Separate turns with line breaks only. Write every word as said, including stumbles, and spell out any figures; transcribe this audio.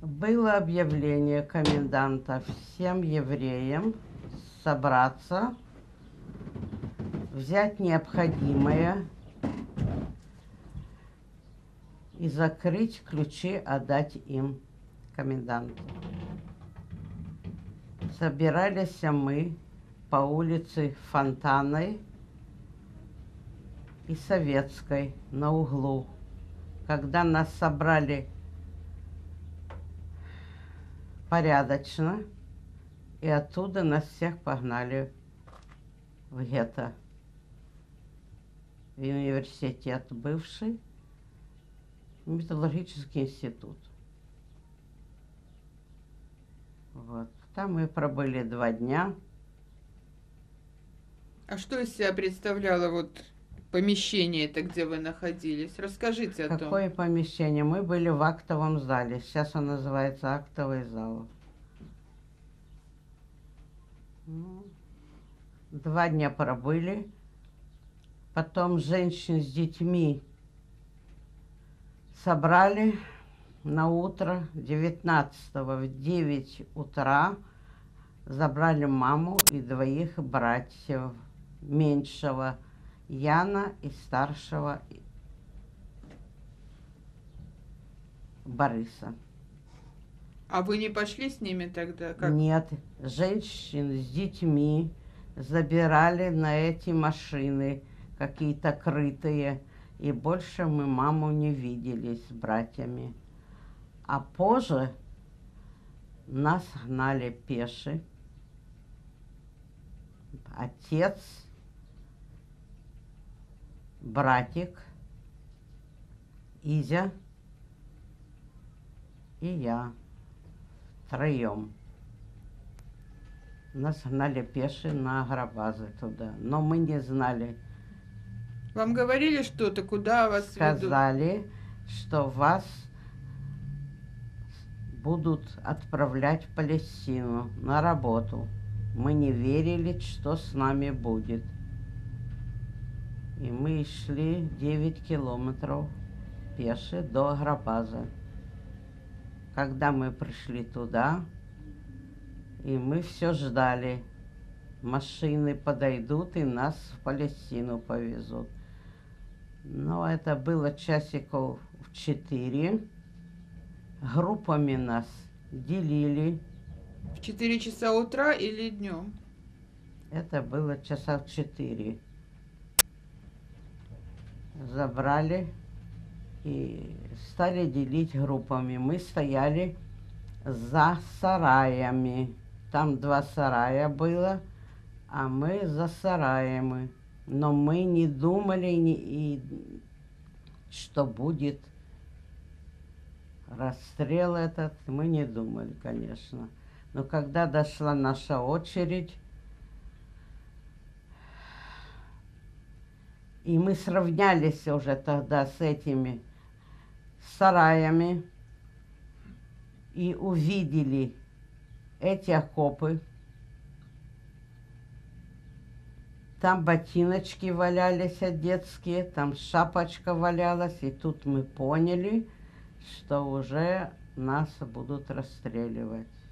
Было объявление коменданта всем евреям собраться, взять необходимое и закрыть ключи, отдать им, коменданту. Собирались мы по улице Фонтанной и Советской на углу. Когда нас собрали порядочно, и оттуда нас всех погнали в гетто, в университет бывший, металлургический институт. Вот. Там мы пробыли два дня.
А что из себя представляло вот помещение это, где вы находились? Расскажите о том.
Какое помещение? Мы были в актовом зале. Сейчас он называется актовый зал. Ну, два дня пробыли. Потом женщин с детьми собрали на утро девятнадцатого в девять утра. Забрали маму и двоих братьев, меньшего Яна и старшего Бориса.
А вы не пошли с ними тогда? Как?
Нет, женщин с детьми забирали на эти машины, какие-то крытые, и больше мы маму не видели с братьями. А позже нас гнали пеши. Отец, братик, Изя и я. Втроем. Нас гнали пеши на агробазы туда. Но мы не знали.
Вам говорили что-то, куда вас
Сказали,
ведут?
что вас будут отправлять в Палестину на работу. Мы не верили, что с нами будет. И мы шли девять километров пеше до агробазы. Когда мы пришли туда, и мы все ждали, машины подойдут и нас в Палестину повезут. Но это было часиков в четыре. Группами нас делили.
В четыре часа утра или днем?
Это было часа в четыре. Забрали и стали делить группами. Мы стояли за сараями. Там два сарая было, а мы за сараями. Но мы не думали, и, что будет расстрел этот. Мы не думали, конечно. Но когда дошла наша очередь, и мы сравнялись уже тогда с этими сараями и увидели эти окопы. Там ботиночки валялись детские, там шапочка валялась. И тут мы поняли, что уже нас будут расстреливать.